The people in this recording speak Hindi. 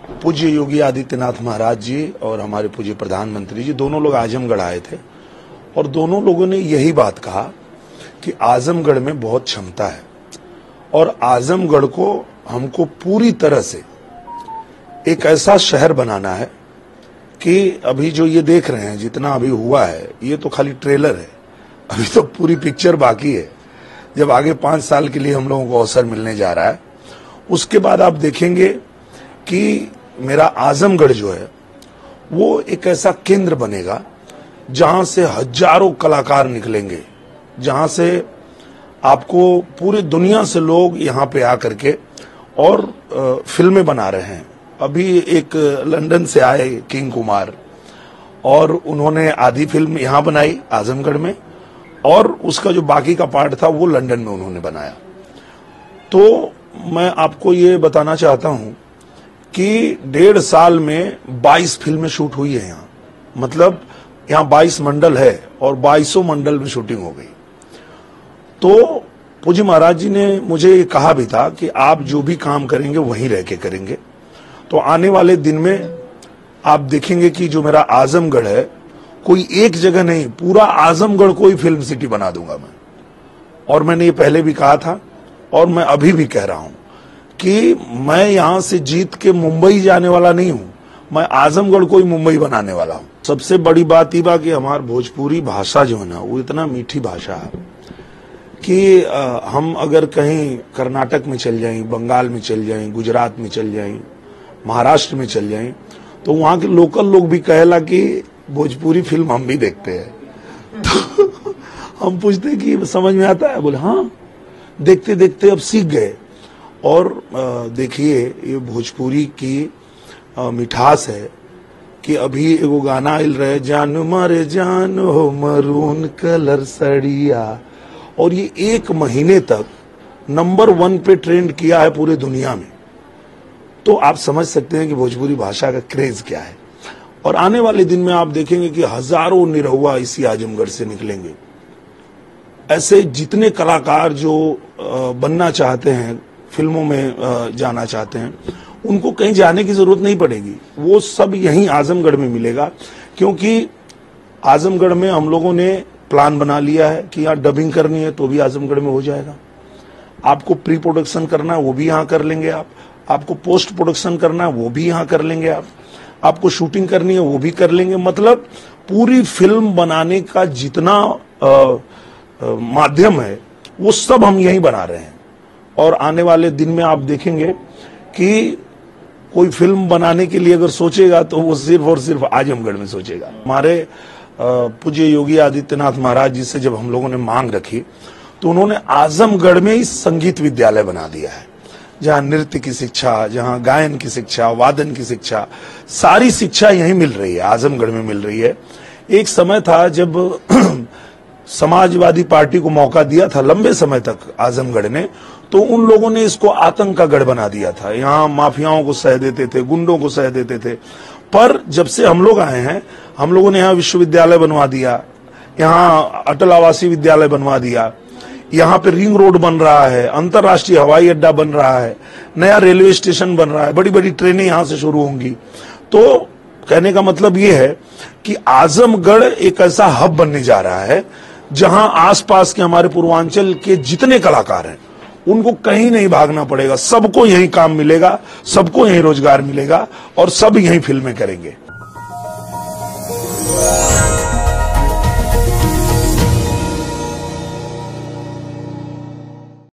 पूज्य योगी आदित्यनाथ महाराज जी और हमारे पूज्य प्रधानमंत्री जी दोनों लोग आजमगढ़ आए थे और दोनों लोगों ने यही बात कहा कि आजमगढ़ में बहुत क्षमता है और आजमगढ़ को हमको पूरी तरह से एक ऐसा शहर बनाना है कि अभी जो ये देख रहे हैं जितना अभी हुआ है ये तो खाली ट्रेलर है, अभी तो पूरी पिक्चर बाकी है। जब आगे 5 साल के लिए हम लोगों को अवसर मिलने जा रहा है उसके बाद आप देखेंगे कि मेरा आजमगढ़ जो है वो एक ऐसा केंद्र बनेगा जहां से हजारों कलाकार निकलेंगे, जहां से आपको पूरी दुनिया से लोग यहां पे आकर के और फिल्में बना रहे हैं। अभी एक लंदन से आए किंग कुमार और उन्होंने आधी फिल्म यहां बनाई आजमगढ़ में और उसका जो बाकी का पार्ट था वो लंदन में उन्होंने बनाया। तो मैं आपको ये बताना चाहता हूं कि 1.5 साल में 22 फिल्में शूट हुई है यहाँ, मतलब यहाँ 22 मंडल है और 22 मंडल में शूटिंग हो गई। तो पूज्य महाराज जी ने मुझे कहा भी था कि आप जो भी काम करेंगे वहीं रह के करेंगे। तो आने वाले दिन में आप देखेंगे कि जो मेरा आजमगढ़ है कोई एक जगह नहीं, पूरा आजमगढ़ को ही फिल्म सिटी बना दूंगा मैं। और मैंने ये पहले भी कहा था और मैं अभी भी कह रहा हूं कि मैं यहां से जीत के मुंबई जाने वाला नहीं हूं, मैं आजमगढ़ को ही मुंबई बनाने वाला हूं। सबसे बड़ी बात ये बा कि हमार भोजपुरी भाषा जो है ना वो इतना मीठी भाषा है कि हम अगर कहीं कर्नाटक में चल जाएं, बंगाल में चल जाएं, गुजरात में चल जाएं, महाराष्ट्र में चल जाएं तो वहां के लोकल लोग भी कहेला कि भोजपुरी फिल्म हम भी देखते हैं। तो हम पूछते कि समझ में आता है? बोले हाँ, देखते देखते अब सीख गए। और देखिए ये भोजपुरी की मिठास है कि अभी एगो गाना आइल रहे, जान मारे जान हो मरून कलर सड़िया, और ये 1 महीने तक नंबर 1 पे ट्रेंड किया है पूरे दुनिया में। तो आप समझ सकते हैं कि भोजपुरी भाषा का क्रेज क्या है। और आने वाले दिन में आप देखेंगे कि हजारों निरहुआ इसी आजमगढ़ से निकलेंगे। ऐसे जितने कलाकार जो बनना चाहते हैं, फिल्मों में जाना चाहते हैं, उनको कहीं जाने की जरूरत नहीं पड़ेगी, वो सब यहीं आजमगढ़ में मिलेगा। क्योंकि आजमगढ़ में हम लोगों ने प्लान बना लिया है कि यहाँ डबिंग करनी है तो भी आजमगढ़ में हो जाएगा, आपको प्री प्रोडक्शन करना है वो भी यहाँ कर लेंगे आपको पोस्ट प्रोडक्शन करना है वो भी यहाँ कर लेंगे आपको शूटिंग करनी है वो भी कर लेंगे। मतलब पूरी फिल्म बनाने का जितना माध्यम है वो सब हम यहीं बना रहे हैं। और आने वाले दिन में आप देखेंगे कि कोई फिल्म बनाने के लिए अगर सोचेगा तो वो सिर्फ और सिर्फ आजमगढ़ में सोचेगा। हमारे पूज्य योगी आदित्यनाथ महाराज जी से जब हम लोगों ने मांग रखी तो उन्होंने आजमगढ़ में ही संगीत विद्यालय बना दिया है, जहां नृत्य की शिक्षा, जहां गायन की शिक्षा, वादन की शिक्षा, सारी शिक्षा यहीं मिल रही है, आजमगढ़ में मिल रही है। एक समय था जब समाजवादी पार्टी को मौका दिया था लंबे समय तक आजमगढ़ ने, तो उन लोगों ने इसको आतंक का गढ़ बना दिया था। यहाँ माफियाओं को सह देते थे, गुंडों को सह देते थे। पर जब से हम लोग आए हैं, हम लोगों ने यहाँ विश्वविद्यालय बनवा दिया, यहाँ अटल आवासीय विद्यालय बनवा दिया, यहाँ पे रिंग रोड बन रहा है, अंतर्राष्ट्रीय हवाई अड्डा बन रहा है, नया रेलवे स्टेशन बन रहा है, बड़ी बड़ी ट्रेनें यहाँ से शुरू होंगी। तो कहने का मतलब ये है कि आजमगढ़ एक ऐसा हब बनने जा रहा है जहां आसपास के हमारे पूर्वांचल के जितने कलाकार हैं उनको कहीं नहीं भागना पड़ेगा, सबको यहीं काम मिलेगा, सबको यहीं रोजगार मिलेगा और सब यहीं फिल्में करेंगे।